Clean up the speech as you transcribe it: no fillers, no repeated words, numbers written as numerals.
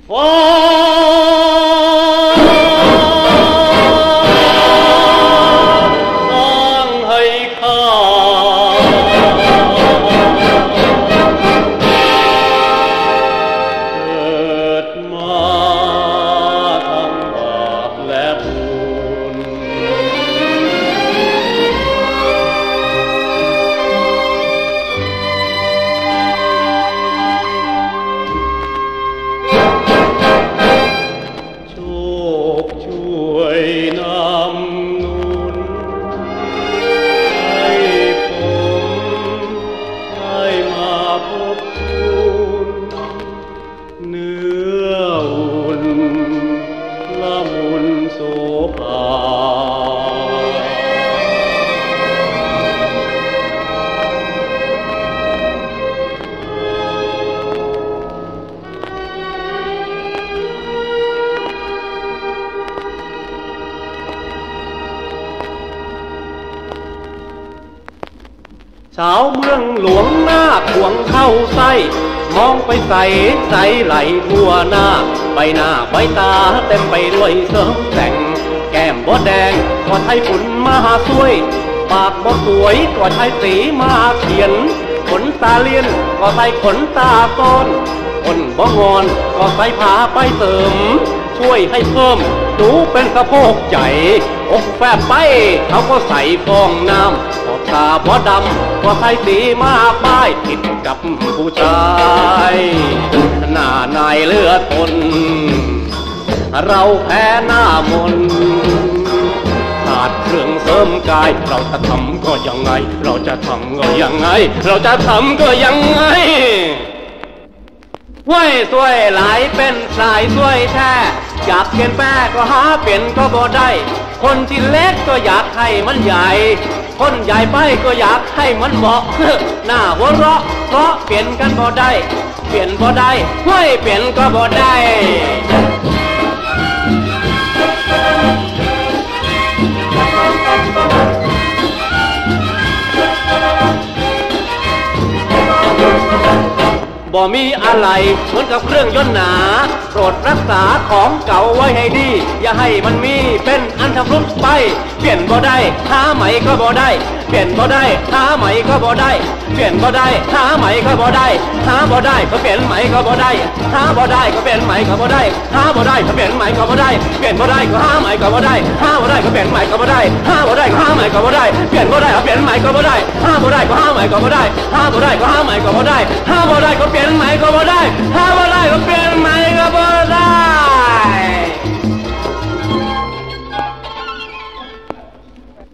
ฟ้าสร้างให้ข้าเกิดมาทั้งบาปและบุญโชคช่วยนำนุนให้ผมได้มาพบคุณเนื้ออุ่นละมุนโสภาสาวเมืองหลวงหน้าขวงเข้าไส้มองไปใสใจไหลทั่วหน้าใบหน้าใบตาเต็มไปด้วยเสริมแต่งแก้มบดแดงก็ใช้ฝุ่นมาสวยปากบดสวยก็ใช้สีมาเขียนขนตาเลียนก็ใส่ขนตาซ้อนคนบ่งอนก็ใส่ผ้าไปเสริมช่วยให้เพิ่มดูเป็นสะโพกใหญ่อกแฟบไปเขาก็ใส่ฟองน้ำขอบตาบ่ดำก็ใส่สีมาป้ายติดกับผู้ชายหน้านายเลือดทนเราแพ้หน้ามนขาดเครื่องเสริมกายเราจะทำก็ยังไงเราจะทำก็ยังไงเราจะทำก็ยังไงห้วยสวยหลายเป็นสายสวยแท้อยากเปลี่ยนแปลงก็หาเปลี่ยนก็บ่ได้คนที่เล็กก็อยากให้มันใหญ่คนใหญ่ไปก็อยากให้มันเหมาะหน้าหัวเราะเพราะเปลี่ยนกันบ่ได้เปลี่ยนบ่ได้ห้วยเปลี่ยนก็บ่ได้บ่มีอะไรเหมือนกับเครื่องยนต์หนาโปรดรักษาของเก่าไว้ให้ดีอย่าให้มันมีเป็นอันทำรุดไปเปลี่ยนบ่ได้หาใหม่ก็บ่ได้เปลี่ยนบ่ได้หาใหม่ก็บ่ได้เปลี่ยนบ่ได้หาใหม่ก็บ่ได้หาบ่ได้ก็เปลี่ยนใหม่ก็บ่ได้หาบ่ได้ก็เปลี่ยนใหม่ก็บ่ได้หาบ่ได้ก็เปลี่ยนใหม่ก็บ่ได้เปลี่ยนบ่ได้ก็หาใหม่ก็บ่ได้หาบ่ได้ก็เปลี่ยนใหม่ก็บ่ได้หาบ่ได้ก็หาใหม่ก็บ่ได้เปลี่ยนบ่ได้ก็เปลี่ยนใหม่ก็บ่ได้หาบ่ได้ก็หาใหม่ก็บ่ได้หาบ่ได้ก็หาใหม่ก็บ่ได้หาบ่ได้ก็เปลี่ยนใหม่ก็บ่ได้หาบ่ได้ก็เปลี่ยนใหม่